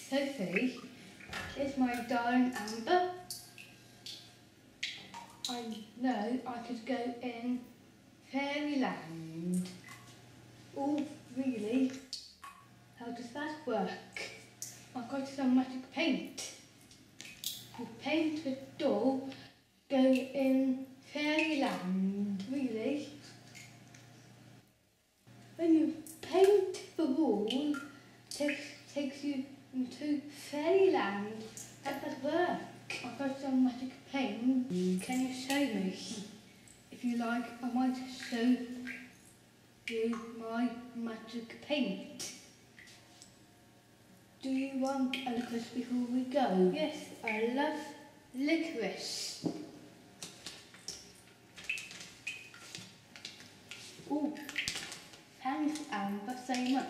Sophie is my darling Amber. I know I could go in fairyland. Oh, really? How does that work? I've got some magic paint. You paint the doll, go in fairyland. Really? When you paint the wall, takes you into fairyland. How does that work? I've got some magic paint. Can you show me? If you like, I might show you my magic paint. Do you want a licorice before we go? Yes, I love licorice. Oh, thanks Amber so much.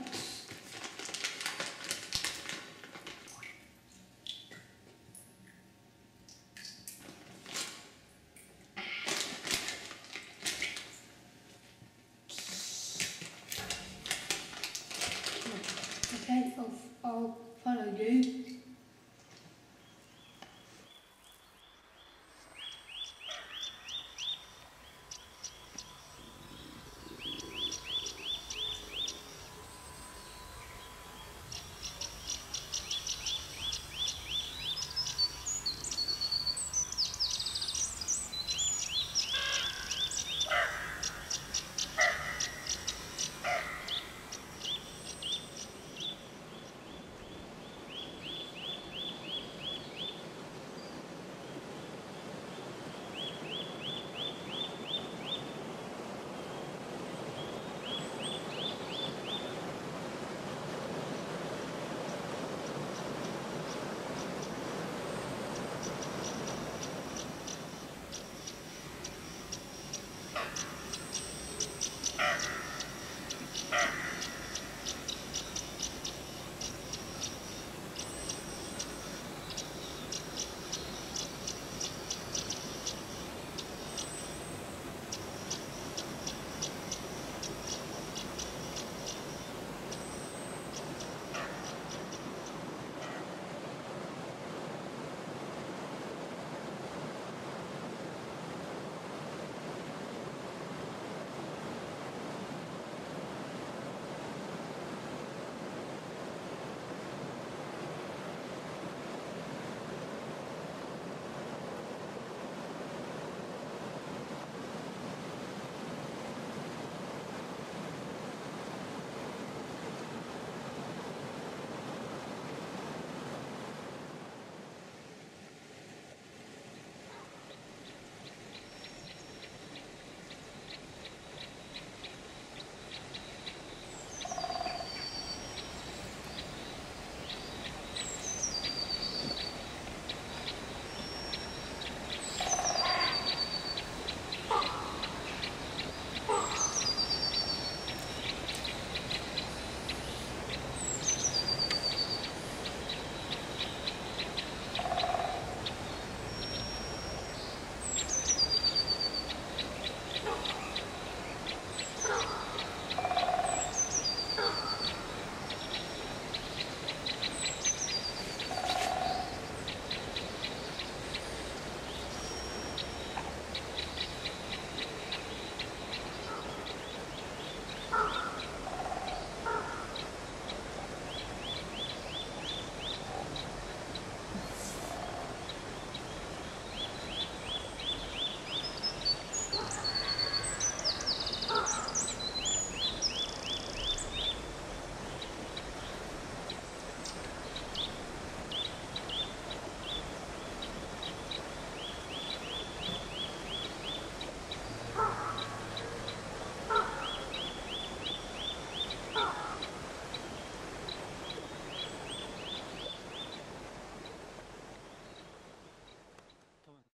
Okay, I'll follow you.